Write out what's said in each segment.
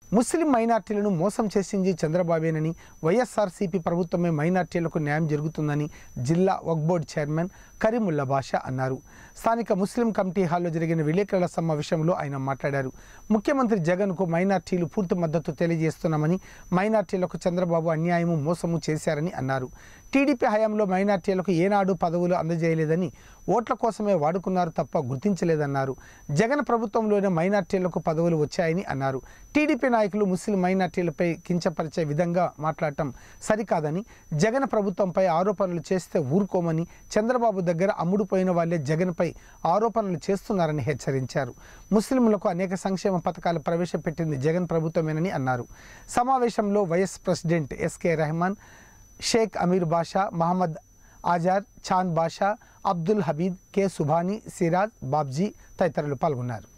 ముస్లిం మైనార్టీలను మోసం చేసింది చంద్రబాబేనని, వైఎస్ఆర్సీపీ ప్రభుత్వమే మైనార్టీలకు న్యాయం జరుగుతుందని జిల్లా వక్ఫ్ బోర్డు చైర్మన్ కరీముల్లా బాషా అన్నారు. స్థానిక ముస్లిం కమిటీ హాల్లో జరిగిన విలేకరుల సమావేశంలో ఆయన మాట్లాడారు. ముఖ్యమంత్రి జగన్కు మైనార్టీలు పూర్తి మద్దతు తెలియజేస్తున్నామని, మైనార్టీలకు చంద్రబాబు అన్యాయము మోసము చేశారని అన్నారు. టీడీపీ హయాంలో మైనార్టీలకు ఏనాడు పదవులు అందజేయలేదని, ఓట్ల కోసమే వాడుకున్నారు తప్ప గుర్తించలేదన్నారు. జగన్ ప్రభుత్వంలోనే మైనార్టీలకు పదవులు వచ్చాయని అన్నారు. టీడీపీ నాయకులు ముస్లిం మైనార్టీలపై కించపరిచే విధంగా మాట్లాడటం సరికాదని, జగన్ ప్రభుత్వంపై ఆరోపణలు చేస్తే ఊరుకోమని, చంద్రబాబు దగ్గర అమ్ముడుపోయిన వాళ్లే జగన్పై ఆరోపణలు చేస్తున్నారని హెచ్చరించారు. ముస్లింలకు అనేక సంక్షేమ పథకాలు ప్రవేశపెట్టింది జగన్ ప్రభుత్వమేనని అన్నారు. సమావేశంలో vice president SK Rehman, Sheikh Amir Basha, Mohammed Azad, Chand Basha, Abdul Habeed, K Subhani, Siraj, Babji తదితరులు పాల్గొన్నారు.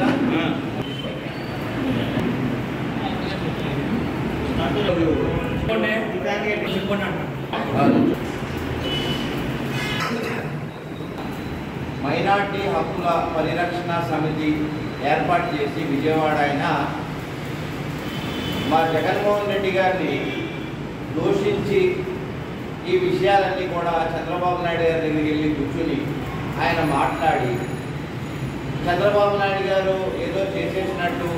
మైనార్టీ హక్కుల పరిరక్షణ సమితి ఏర్పాటు చేసి విజయవాడ ఆయన మా జగన్మోహన్ రెడ్డి గారిని దూషించి ఈ విషయాలన్నీ కూడా చంద్రబాబు నాయుడు గారి దగ్గరికి వెళ్ళి కూర్చుని ఆయన మాట్లాడి చంద్రబాబు నాయుడు గారు ఏదో చేసేసినట్టు,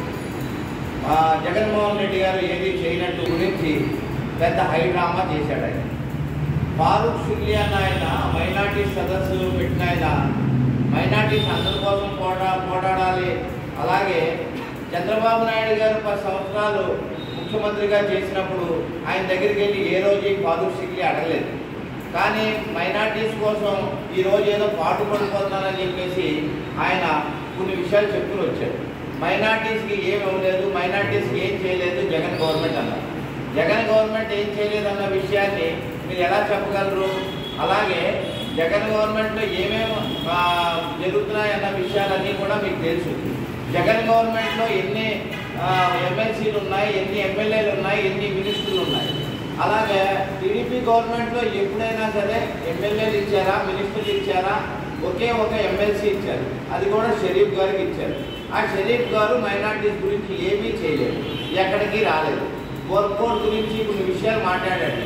జగన్మోహన్ రెడ్డి గారు ఏది చేయనట్టు గురించి పెద్ద హైడ్రామా చేశాడు. ఆయన ఫారూక్ షిర్లీ అన్న ఆయన మైనార్టీ సదస్సు పెట్టిన ఆయన మైనార్టీస్ అందరి కోసం పోరాడాలి, అలాగే చంద్రబాబు నాయుడు గారు 10 సంవత్సరాలు ముఖ్యమంత్రిగా చేసినప్పుడు ఆయన దగ్గరికి వెళ్ళి ఏ రోజు ఫారూక్ షిర్లీ అడగలేదు. కానీ మైనార్టీస్ కోసం ఈరోజు ఏదో పాటు పడిపోతున్నానని చెప్పేసి ఆయన కొన్ని విషయాలు చెప్పుకుని వచ్చారు. మైనార్టీస్కి ఏమి ఇవ్వలేదు, మైనార్టీస్కి ఏం చేయలేదు జగన్ గవర్నమెంట్ అన్నారు. జగన్ గవర్నమెంట్ ఏం చేయలేదన్న విషయాన్ని మీరు ఎలా చెప్పగలరు? అలాగే జగన్ గవర్నమెంట్లో ఏమేమి జరుగుతున్నాయన్న విషయాలన్నీ కూడా మీకు తెలుసు. జగన్ గవర్నమెంట్లో ఎన్ని ఎమ్మెల్సీలు ఉన్నాయి, ఎన్ని ఎమ్మెల్యేలు ఉన్నాయి, ఎన్ని మినిస్టర్లు ఉన్నాయి. అలాగే టీడీపీ గవర్నమెంట్లో ఎప్పుడైనా సరే ఎమ్మెల్యేలు ఇచ్చారా, మినిస్టర్లు ఇచ్చారా? ఒకే ఒక ఎమ్మెల్సీ ఇచ్చారు, అది కూడా షరీఫ్ గారికి ఇచ్చారు. ఆ షరీఫ్ గారు మైనార్టీస్ గురించి ఏమీ చేయలేదు, ఎక్కడికి రాలేదు. వర్క్ బోర్డు గురించి కొన్ని విషయాలు మాట్లాడాడు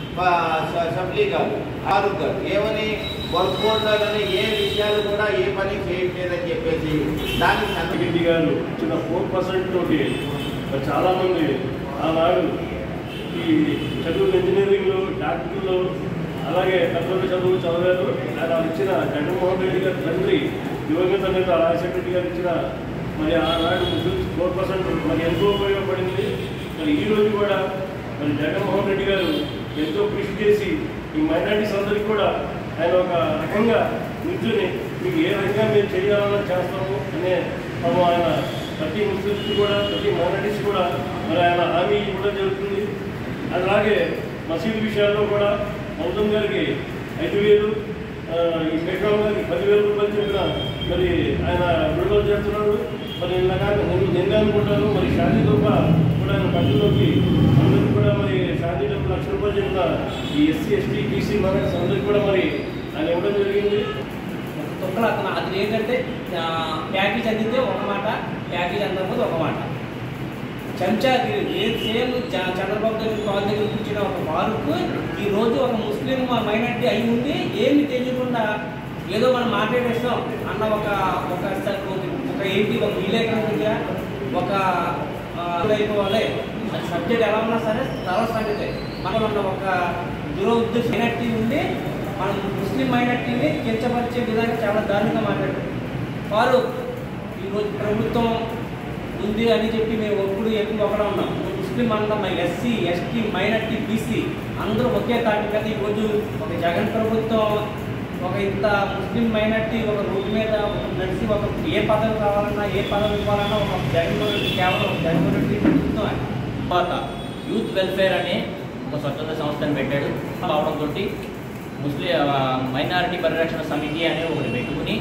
సబ్లీ గారు, ఫారూక్ గారు. ఏమని వర్క్ బోర్డులోనే ఏ విషయాలు కూడా ఏ పని చేయట్లేదని చెప్పేసి దానికి రెడ్డి గారు ఇచ్చిన 4% తోటి చాలామంది ఆనాడు ఈ చదువు ఇంజనీరింగ్లో, డాక్టర్లో, అలాగే పెద్ద చదువు చదివారు. ఆయన ఇచ్చిన జగన్మోహన్ రెడ్డి గారి తండ్రి యువగత నేత రాజశేఖర రెడ్డి గారు ఇచ్చిన మరి ఆనాడు 4% మరి ఎంతో ఉపయోగపడింది. మరి ఈరోజు కూడా మరి జగన్మోహన్ రెడ్డి గారు ఎంతో కృషి చేసి ఈ మైనార్టీస్ అందరికీ కూడా ఆయన ఒక రకంగా నిల్చుని మీకు ఏ రకంగా మీరు చేయాలన్నా చేస్తాము అనే ఆయన ప్రతి ముస్లిమ్స్ కూడా, ప్రతి మైనార్టీస్ కూడా మరి ఆయన హామీ ఇవ్వడం జరుగుతుంది. అలాగే మసీదు విషయాల్లో కూడా మౌజం గారికి 5,000, ఈ పెట్రోల్ గారికి 10,000 రూపాయలు చెప్పిన మరి ఆయన విడుదల చేస్తున్నాడు. మరి నిన్న అనుకుంటాను మరి షాదీ తప్ప కూడా ఆయన పట్టులోకి అందరికీ కూడా మరి షాదీ తప్ప 1,00,000 రూపాయలు చెప్పిన ఈ ఎస్సీ, ఎస్టీ, బీసీ మైనార్టీస్ అందరికీ కూడా మరి ఆయన ఇవ్వడం జరిగింది. తొక్కలు అది ఏంటంటే ప్యాకేజ్ అందితే ఒక మాట, ప్యాకేజ్ అందకపోతే ఒక మాట. చెంచాగిరి సేమ్ చంద్రబాబు దగ్గర కాల్ దగ్గర కూర్చున్న ఒక వారుకు ఈరోజు ఒక ముస్లిం మైనార్టీ అయి ఉండి ఏమి తెలియకుండా ఏదో మనం మాట్లాడేస్తాం అన్న ఒక ఏంటి ఒక విలేకరుల దగ్గర ఒక అయిపోవాలి. అది సబ్జెక్ట్ ఎలా ఉన్నా సరే తర్వాత సంగతే. మనం ఉన్న ఒక దురోద్దేశం మైనార్టీ ఉండి మనం ముస్లిం మైనార్టీని కించపరిచే విధంగా చాలా దారుణంగా మాట్లాడారు. వారు ఈరోజు ప్రభుత్వం ఉంది అని చెప్పి మేము ఎక్కువ ఒకటే ఉన్నాం. ముస్లిం అంతా ఎస్సీ, ఎస్టీ, మైనార్టీ, బీసీ అందరూ ఒకే తాటి మీద ఈరోజు ఒక జగన్ ప్రభుత్వం ఒక ఇంత ముస్లిం మైనార్టీ ఒక రోడ్డు మీద నడిచి ఒక ఏ పదవి కావాలన్నా, ఏ పదవి ఇవ్వాలన్నా ఒక జగన్మోహన్ రెడ్డి కేవలం జగన్మోహన్ రెడ్డి ప్రభుత్వం. తర్వాత యూత్ వెల్ఫేర్ అనే ఒక స్వచ్ఛంద సంస్థను పెట్టాడు. అవడంతో ముస్లిం మైనారిటీ పరిరక్షణ సమితి అనే ఒకటి పెట్టుకుని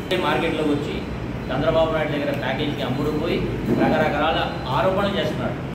మార్కెట్లోకి వచ్చి చంద్రబాబు నాయుడు దగ్గర ప్యాకేజీకి అమ్ముడు పోయి రకరకాల ఆరోపణలు చేస్తున్నాడు.